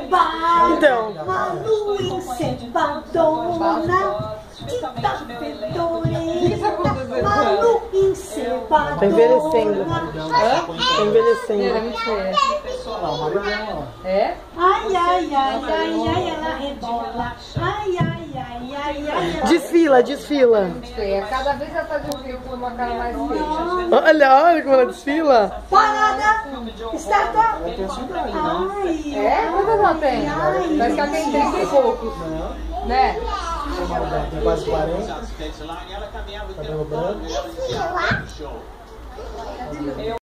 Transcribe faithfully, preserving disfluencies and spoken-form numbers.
encebado. Então. Malu encebadona. Tita fedorenta. Malu encebadona. Tá envelhecendo. Tá envelhecendo. É muito feia. É? Ai, ai, ai, ai, ai, ela rebola. Ai, ai, ai, ai, ai. Desfila, desfila. Muito feia. Cada vez ela tá de um filme com uma cara mais feia. Olha, olha como ela desfila. Parada. Estátua. Ai, É? Quantas ela tem? Parece que ela tem trinta e poucos. Né? Tem quase quarenta. Cabelo branco.